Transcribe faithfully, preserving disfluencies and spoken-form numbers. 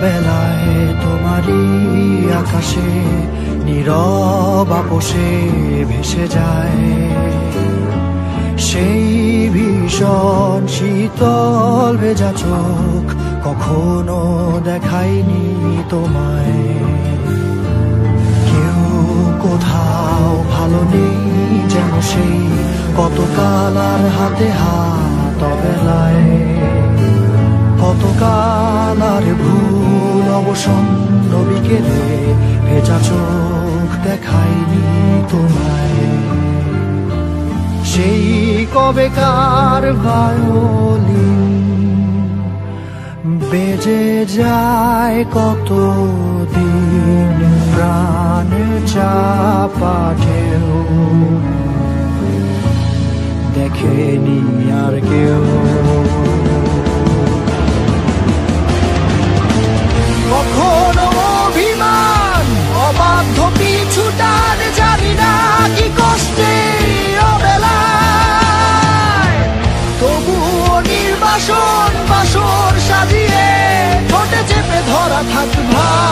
অবেলায় তোমারই আকাশে নীরব আপোষে ভেসে যায় সেই ভীষণ শীতল ভেজা চোখ, কখনো দেখাইনি তোমায়। কেউ কোথাও ভালো নেই যেন সেই কতকাল আর হাতে হাত অবেলায়, কতকাল আর ভুল অবসন্ন বিকেলে ভেজা চোখ দেখাইনি তোমায়। সেই কবেকার ভায়োলিন বেজে যায় কতদিন, প্রাণ চাপা ঢেউ দেখেনি আর কেউ। কখনো অভিমান অবাধ্য পিছুটান, জানি না কি কষ্টে অবেলায়, তবুও নির্বাসন বাসর সাজিয়ে ঠোঁটে চেপে ধরা থাক ভাই।